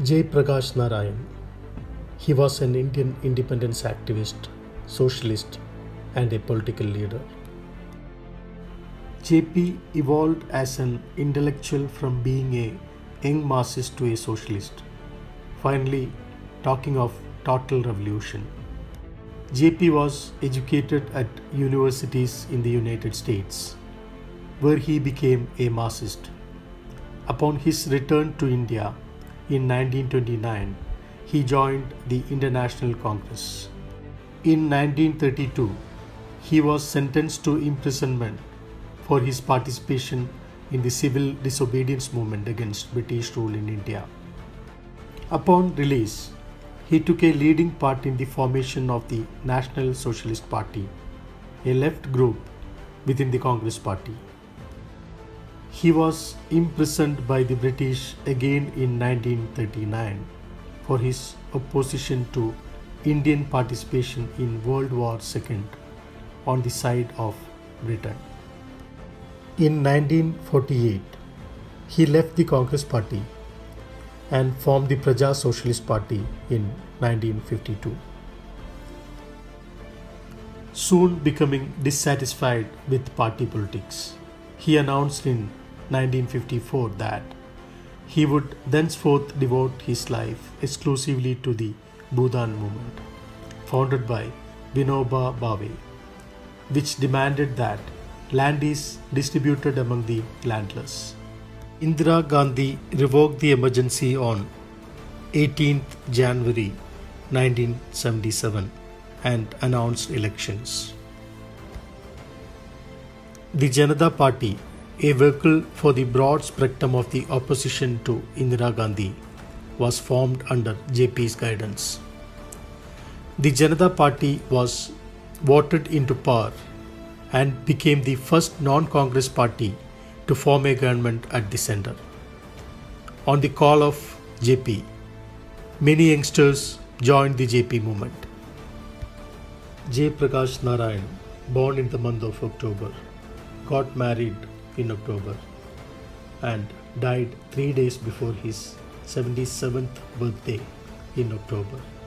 Jay Prakash Narayan. He was an Indian independence activist, socialist, and a political leader. JP evolved as an intellectual from being a young Marxist to a socialist, finally talking of total revolution. JP was educated at universities in the United States, where he became a Marxist. Upon his return to India in 1929, he joined the International Congress. In 1932, he was sentenced to imprisonment for his participation in the civil disobedience movement against British rule in India. Upon release, he took a leading part in the formation of the National Socialist Party, a left group within the Congress Party. He was imprisoned by the British again in 1939 for his opposition to Indian participation in World War II on the side of Britain. In 1948, he left the Congress Party and formed the Praja Socialist Party in 1952. Soon becoming dissatisfied with party politics, he announced in 1954 that he would thenceforth devote his life exclusively to the Bhudan movement, founded by Vinoba Bhave, which demanded that land is distributed among the landless. Indira Gandhi revoked the emergency on 18th January 1977 and announced elections. The Janata Party, a vehicle for the broad spectrum of the opposition to Indira Gandhi, was formed under JP's guidance. The Janata Party was voted into power and became the first non-Congress party to form a government at the center. On the call of JP, many youngsters joined the JP movement. Jay Prakash Narayan, born in the month of October, got married in October and died 3 days before his 77th birthday in October.